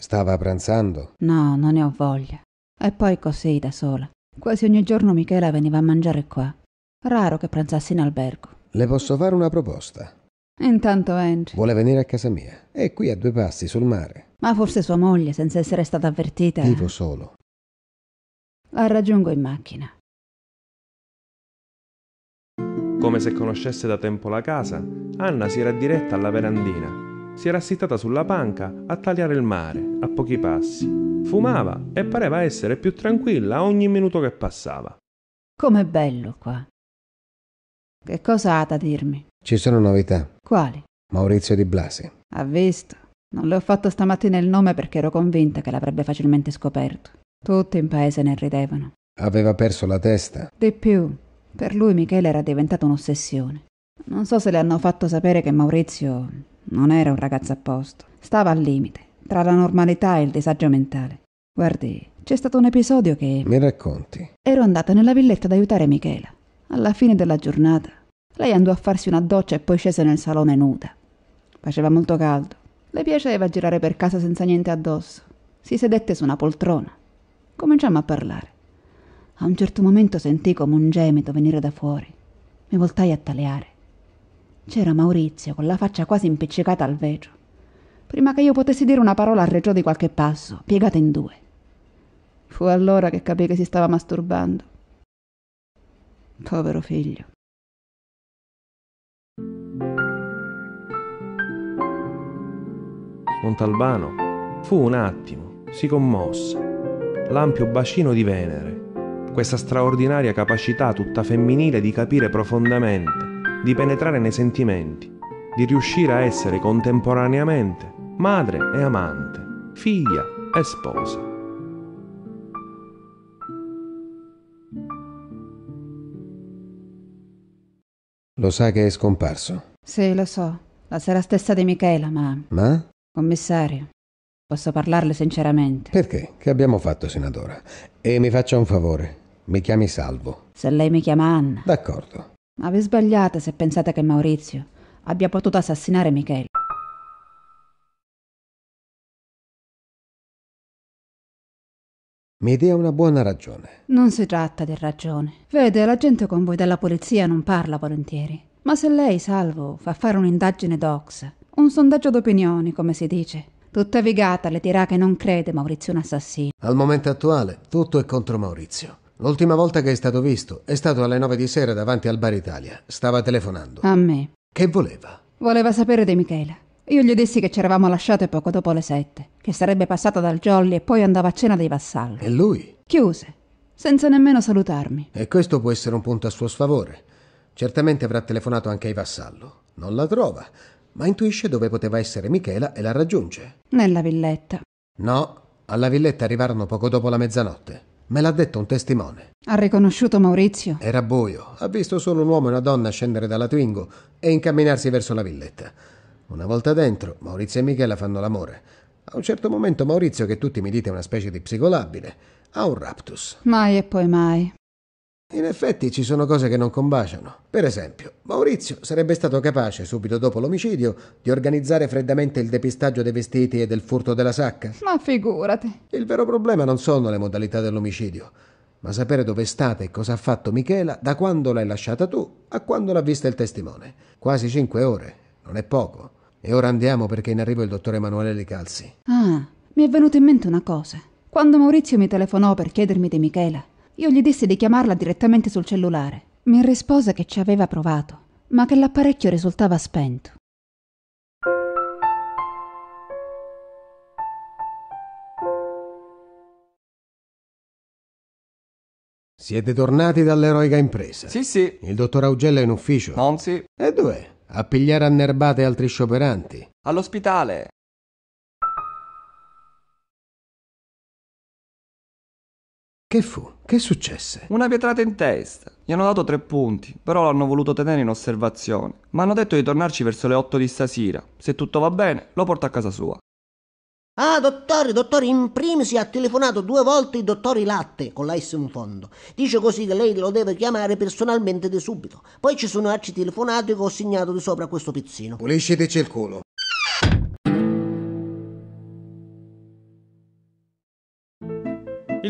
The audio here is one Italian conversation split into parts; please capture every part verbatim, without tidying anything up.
Stava pranzando? No, non ne ho voglia. E poi così, da sola. Quasi ogni giorno Michela veniva a mangiare qua. Raro che pranzassi in albergo. Le posso fare una proposta? Intanto entri. Vuole venire a casa mia? È qui a due passi, sul mare. Ma forse sua moglie, senza essere stata avvertita... Vivo solo. La raggiungo in macchina. Come se conoscesse da tempo la casa, Anna si era diretta alla verandina. Si era assitata sulla panca a tagliare il mare, a pochi passi. Fumava e pareva essere più tranquilla ogni minuto che passava. Com'è bello qua. Che cosa ha da dirmi? Ci sono novità. Quali? Maurizio Di Blasi. Ha visto? Non le ho fatto stamattina il nome perché ero convinta che l'avrebbe facilmente scoperto. Tutti in paese ne ridevano. Aveva perso la testa? Di più. Per lui Michele era diventata un'ossessione. Non so se le hanno fatto sapere che Maurizio non era un ragazzo a posto. Stava al limite, tra la normalità e il disagio mentale. Guardi, c'è stato un episodio che... Mi racconti? Ero andata nella villetta ad aiutare Michela. Alla fine della giornata, lei andò a farsi una doccia e poi scese nel salone nuda. Faceva molto caldo. Le piaceva girare per casa senza niente addosso. Si sedette su una poltrona. Cominciammo a parlare. A un certo momento sentii come un gemito venire da fuori. Mi voltai a taleare. C'era Maurizio con la faccia quasi impiccicata al vetro. Prima che io potessi dire una parola arregiò di qualche passo, piegata in due. Fu allora che capii che si stava masturbando. Povero figlio. Montalbano fu un attimo, si commosse. L'ampio bacino di Venere, questa straordinaria capacità tutta femminile di capire profondamente, di penetrare nei sentimenti, di riuscire a essere contemporaneamente madre e amante, figlia e sposa. Lo sa che è scomparso? Sì, lo so. La sera stessa di Michela, ma... Ma? Commissario, posso parlarle sinceramente? Perché? Che abbiamo fatto sino ad ora? E mi faccia un favore. Mi chiami Salvo. Se lei mi chiama Anna. D'accordo. Ma vi sbagliate se pensate che Maurizio abbia potuto assassinare Michela. Mi dia una buona ragione. Non si tratta di ragione. Vede, la gente con voi della polizia non parla volentieri. Ma se lei, Salvo, fa fare un'indagine dox, un sondaggio d'opinioni, come si dice, tutta vigata le dirà che non crede Maurizio un assassino. Al momento attuale tutto è contro Maurizio. L'ultima volta che è stato visto è stato alle nove di sera davanti al Bar Italia. Stava telefonando. A me. Che voleva? Voleva sapere di Michela. Io gli dissi che ci eravamo lasciate poco dopo le sette, che sarebbe passata dal Jolly e poi andava a cena dei vassalli. E lui? Chiuse, senza nemmeno salutarmi. E questo può essere un punto a suo sfavore. Certamente avrà telefonato anche ai vassallo. Non la trova, ma intuisce dove poteva essere Michela e la raggiunge. Nella villetta. No, alla villetta arrivarono poco dopo la mezzanotte. Me l'ha detto un testimone. Ha riconosciuto Maurizio? Era buio. Ha visto solo un uomo e una donna scendere dalla Twingo e incamminarsi verso la villetta. Una volta dentro, Maurizio e Michela fanno l'amore. A un certo momento Maurizio, che tutti mi dite è una specie di psicolabile, ha un raptus. Mai e poi mai. In effetti ci sono cose che non combaciano. Per esempio, Maurizio sarebbe stato capace, subito dopo l'omicidio, di organizzare freddamente il depistaggio dei vestiti e del furto della sacca. Ma figurati. Il vero problema non sono le modalità dell'omicidio, ma sapere dove è stata e cosa ha fatto Michela da quando l'hai lasciata tu a quando l'ha vista il testimone. Quasi cinque ore, non è poco. E ora andiamo perché è in arrivo il dottor Emanuele Licalzi. Ah, mi è venuta in mente una cosa. Quando Maurizio mi telefonò per chiedermi di Michela, io gli dissi di chiamarla direttamente sul cellulare. Mi rispose che ci aveva provato, ma che l'apparecchio risultava spento. Siete tornati dall'eroica impresa? Sì, sì. Il dottor Augello è in ufficio? Non sì. E dov'è? A pigliare a nerbate altri scioperanti? All'ospedale. Che fu? Che successe? Una pietrata in testa. Gli hanno dato tre punti, però l'hanno voluto tenere in osservazione. Ma hanno detto di tornarci verso le otto di stasera. Se tutto va bene, lo porto a casa sua. Ah, dottore, dottore, in primis ha telefonato due volte il dottore Latte, con la S in fondo. Dice così che lei lo deve chiamare personalmente di subito. Poi ci sono altri telefonati che ho segnato di sopra questo pizzino. Pulisciteci il culo.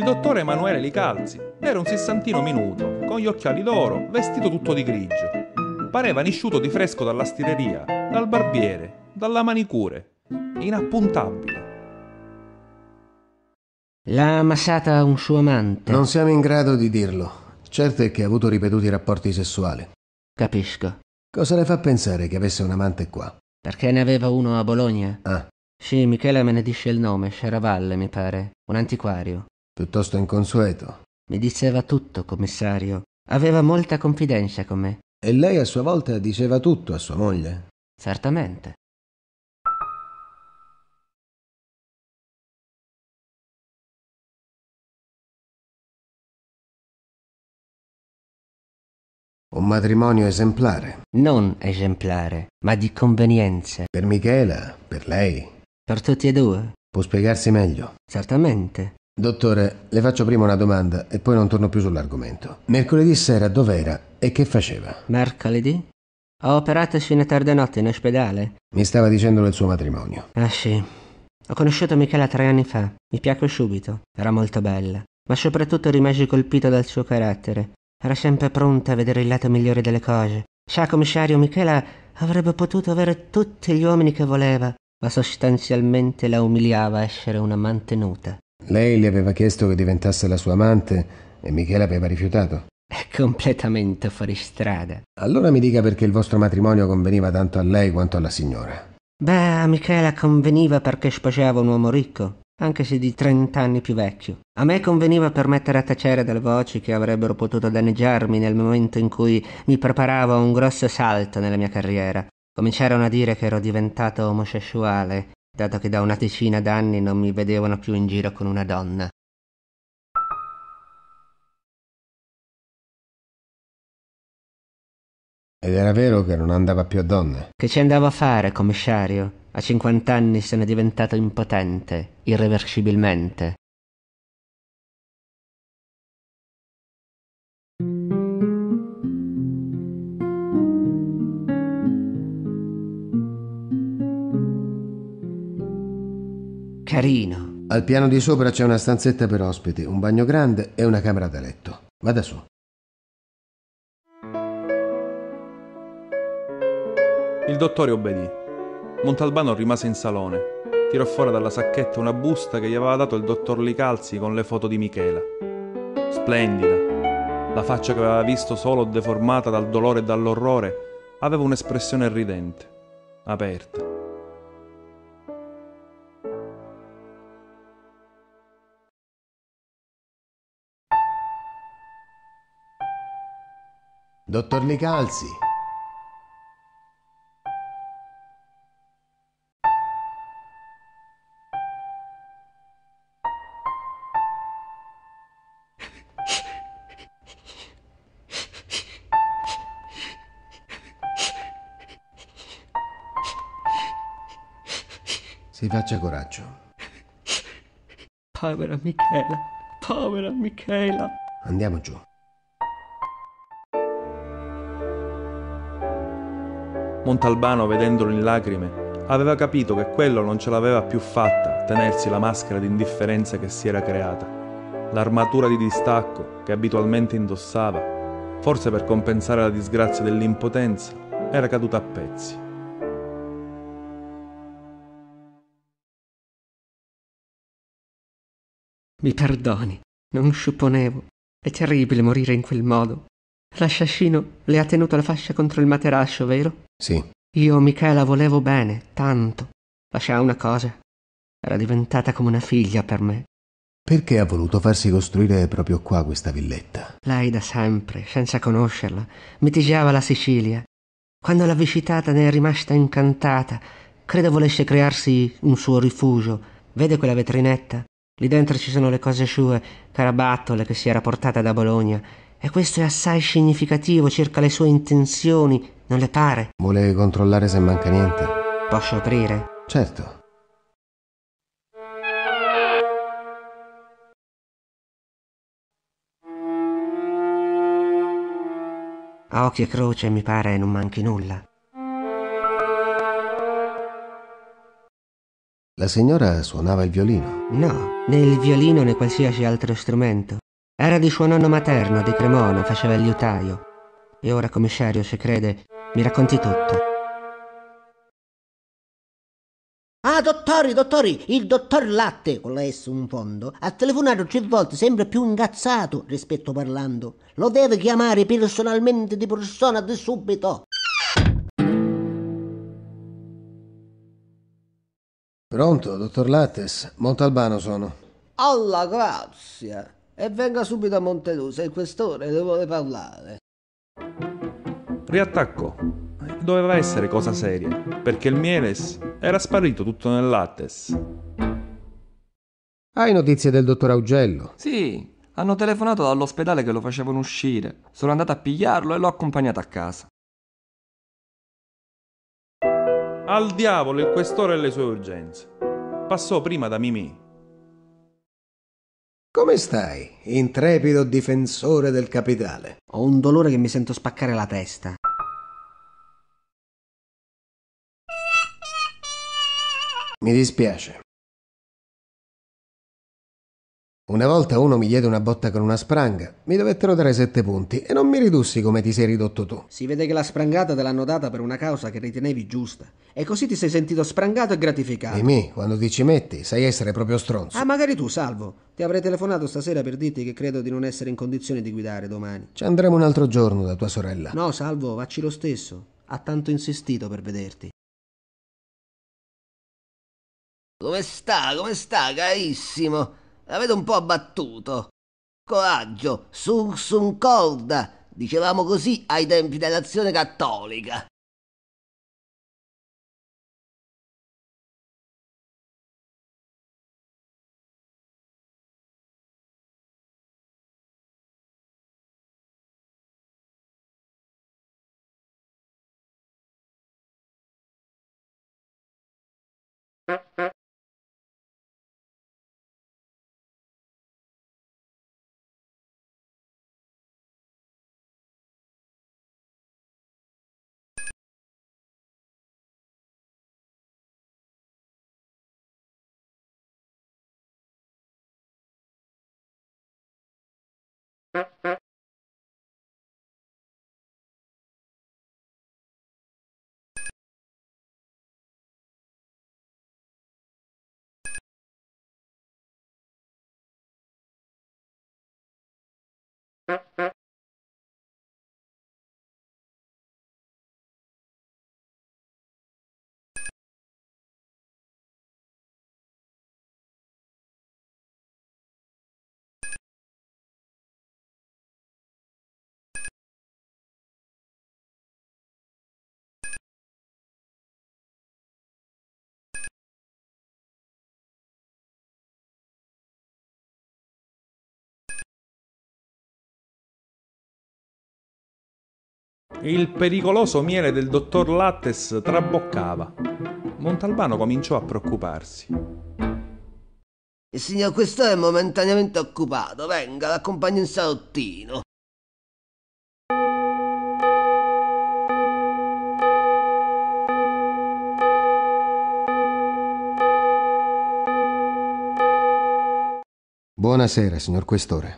Il dottore Emanuele Licalzi era un sessantino minuto, con gli occhiali d'oro, vestito tutto di grigio. Pareva nisciuto di fresco dalla stireria, dal barbiere, dalla manicure. Inappuntabile. L'ha ammassata un suo amante. Non siamo in grado di dirlo. Certo è che ha avuto ripetuti rapporti sessuali. Capisco. Cosa le fa pensare che avesse un amante qua? Perché ne aveva uno a Bologna? Ah, Sì, Michela me ne dice il nome, Sceravalle mi pare. Un antiquario. piuttosto inconsueto. Mi diceva tutto, commissario. Aveva molta confidenza con me. E lei a sua volta diceva tutto a sua moglie? Certamente. Un matrimonio esemplare. Non esemplare, ma di convenienza. Per Michela, per lei. Per tutti e due? Può spiegarsi meglio? Certamente. Dottore, le faccio prima una domanda e poi non torno più sull'argomento. Mercoledì sera dov'era e che faceva? Mercoledì? Ho operato fino a tarda notte in ospedale. Mi stava dicendo del suo matrimonio. Ah sì. Ho conosciuto Michela tre anni fa. Mi piacque subito. Era molto bella. Ma soprattutto rimasi colpito dal suo carattere. Era sempre pronta a vedere il lato migliore delle cose. Sa, commissario, Michela avrebbe potuto avere tutti gli uomini che voleva, ma sostanzialmente la umiliava essere una mantenuta. Lei le aveva chiesto che diventasse la sua amante e Michela aveva rifiutato. È completamente fuori strada. Allora mi dica perché il vostro matrimonio conveniva tanto a lei quanto alla signora. Beh, a Michela conveniva perché sposava un uomo ricco, anche se di trent'anni più vecchio. A me conveniva per mettere a tacere delle voci che avrebbero potuto danneggiarmi nel momento in cui mi preparavo a un grosso salto nella mia carriera. Cominciarono a dire che ero diventato omosessuale, dato che da una decina d'anni non mi vedevano più in giro con una donna. Ed era vero che non andava più a donne? Che ci andavo a fare, commissario? A cinquant'anni sono diventato impotente, irreversibilmente. Carino. Al piano di sopra c'è una stanzetta per ospiti, un bagno grande e una camera da letto. Vada su. Il dottore obbedì. Montalbano rimase in salone. Tirò fuori dalla sacchetta una busta che gli aveva dato il dottor Licalzi con le foto di Michela. Splendida. La faccia che aveva visto solo deformata dal dolore e dall'orrore aveva un'espressione ridente, aperta. Dottor Licalzi. Si faccia coraggio. Povera Michela, povera Michela. Andiamo giù. Montalbano, vedendolo in lacrime, aveva capito che quello non ce l'aveva più fatta tenersi la maschera di indifferenza che si era creata. L'armatura di distacco che abitualmente indossava, forse per compensare la disgrazia dell'impotenza, era caduta a pezzi. Mi perdoni, non supponevo. È terribile morire in quel modo. L'assassino le ha tenuto la fascia contro il materascio, vero? Sì. Io Michela volevo bene, tanto. Ma sa una cosa? Era diventata come una figlia per me. Perché ha voluto farsi costruire proprio qua questa villetta? Lei da sempre, senza conoscerla, mitigava la Sicilia. Quando l'ha visitata ne è rimasta incantata. Credo volesse crearsi un suo rifugio. Vede quella vetrinetta? Lì dentro ci sono le cose sue, carabattole che si era portata da Bologna. E questo è assai significativo circa le sue intenzioni, non le pare? Vuole controllare se manca niente? Posso aprire? Certo. A occhio e croce mi pare non manchi nulla. La signora suonava il violino? No, né il violino né qualsiasi altro strumento. Era di suo nonno materno, di Cremona, faceva il liutaio. E ora, commissario, se crede, mi racconti tutto. Ah, dottori, dottori, il dottor Latte, con la S in fondo, ha telefonato tre volte, sempre più incazzato rispetto parlando. Lo deve chiamare personalmente di persona di subito. Pronto, dottor Lattes? Montalbano sono. Alla grazia. E venga subito a Montelusa, il questore le vuole parlare. Riattaccò. Doveva essere cosa seria, perché il Mieles era sparito tutto nel Lattes. Hai notizie del dottor Augello? Sì, hanno telefonato dall'ospedale che lo facevano uscire. Sono andato a pigliarlo e l'ho accompagnato a casa. Al diavolo il questore e le sue urgenze. Passò prima da Mimì. Come stai, intrepido difensore del capitale? Ho un dolore che mi sento spaccare la testa. Mi dispiace. Una volta uno mi diede una botta con una spranga, mi dovettero dare sette punti e non mi ridussi come ti sei ridotto tu. Si vede che la sprangata te l'hanno data per una causa che ritenevi giusta. E così ti sei sentito sprangato e gratificato. Mimì, quando ti ci metti, sai essere proprio stronzo. Ah, magari tu, Salvo. Ti avrei telefonato stasera per dirti che credo di non essere in condizione di guidare domani. Ci andremo un altro giorno da tua sorella. No, Salvo, vacci lo stesso. Ha tanto insistito per vederti. Come sta, come sta, carissimo? L'avete un po' abbattuto. Coraggio, sursum corda, dicevamo così ai tempi dell'azione cattolica. Il pericoloso miele del dottor Lattes traboccava. Montalbano cominciò a preoccuparsi. Il signor questore è momentaneamente occupato. Venga, l'accompagno in salottino. Buonasera, signor questore.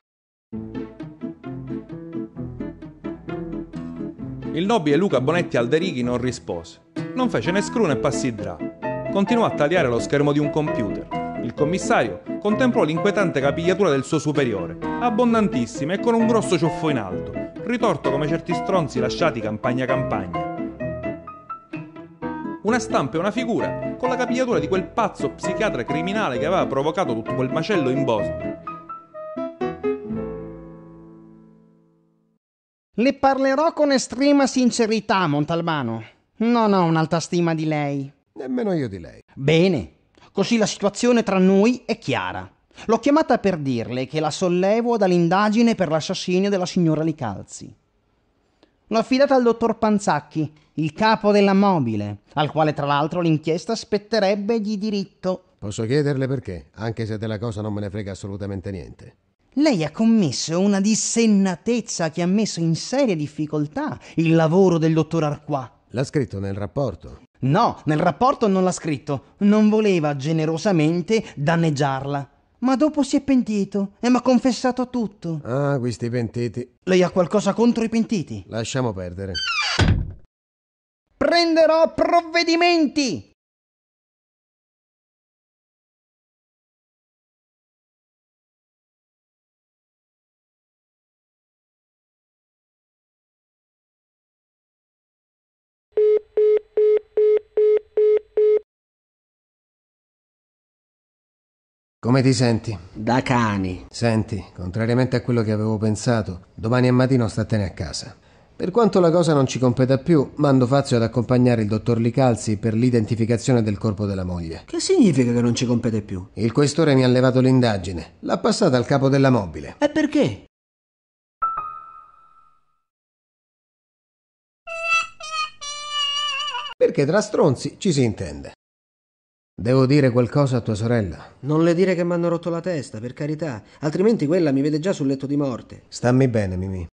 Il nobile Luca Bonetti Alderighi non rispose. Non fece né screw né passidra. Continuò a tagliare lo schermo di un computer. Il commissario contemplò l'inquietante capigliatura del suo superiore, abbondantissima e con un grosso ciuffo in alto, ritorto come certi stronzi lasciati campagna campagna. Una stampa e una figura con la capigliatura di quel pazzo psichiatra criminale che aveva provocato tutto quel macello in Bosnia. Le parlerò con estrema sincerità, Montalbano. Non ho un'alta stima di lei. Nemmeno io di lei. Bene, così la situazione tra noi è chiara. L'ho chiamata per dirle che la sollevo dall'indagine per l'assassinio della signora Licalzi. L'ho affidata al dottor Panzacchi, il capo della mobile, al quale tra l'altro l'inchiesta spetterebbe di diritto. Posso chiederle perché, anche se della cosa non me ne frega assolutamente niente. Lei ha commesso una dissennatezza che ha messo in seria difficoltà il lavoro del dottor Arquà. L'ha scritto nel rapporto? No, nel rapporto non l'ha scritto. Non voleva generosamente danneggiarla. Ma dopo si è pentito e mi ha confessato tutto. Ah, questi pentiti. Lei ha qualcosa contro i pentiti? Lasciamo perdere. Prenderò provvedimenti! Come ti senti? Da cani. Senti, contrariamente a quello che avevo pensato, domani al mattino statene a casa. Per quanto la cosa non ci competa più, mando Fazio ad accompagnare il dottor Licalzi per l'identificazione del corpo della moglie. Che significa che non ci compete più? Il questore mi ha levato l'indagine. L'ha passata al capo della mobile. E perché? Perché tra stronzi ci si intende. Devo dire qualcosa a tua sorella? Non le dire che mi hanno rotto la testa, per carità, altrimenti quella mi vede già sul letto di morte. Stammi bene, Mimì.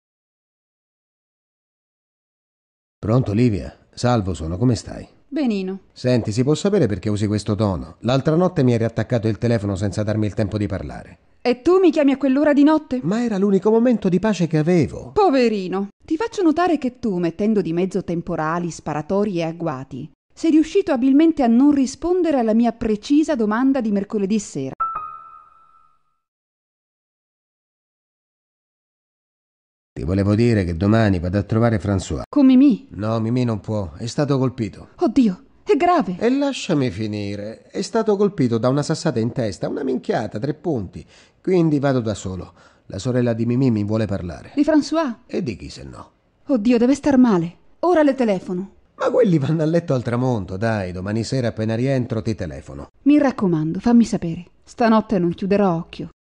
Pronto, Livia? Salvo sono, come stai? Benino. Senti, si può sapere perché usi questo tono? L'altra notte mi hai riattaccato il telefono senza darmi il tempo di parlare. E tu mi chiami a quell'ora di notte? Ma era l'unico momento di pace che avevo. Poverino. Ti faccio notare che tu, mettendo di mezzo temporali, sparatori e agguati, sei riuscito abilmente a non rispondere alla mia precisa domanda di mercoledì sera. Ti volevo dire che domani vado a trovare François. Con Mimì? No, Mimì non può, è stato colpito. Oddio, è grave. E lasciami finire, è stato colpito da una sassata in testa, una minchiata, tre punti. Quindi vado da solo. La sorella di Mimì mi vuole parlare. Di François? E di chi se no? Oddio, deve star male. Ora le telefono. Ma quelli vanno a letto al tramonto, dai, domani sera appena rientro ti telefono. Mi raccomando, fammi sapere. Stanotte non chiuderò occhio.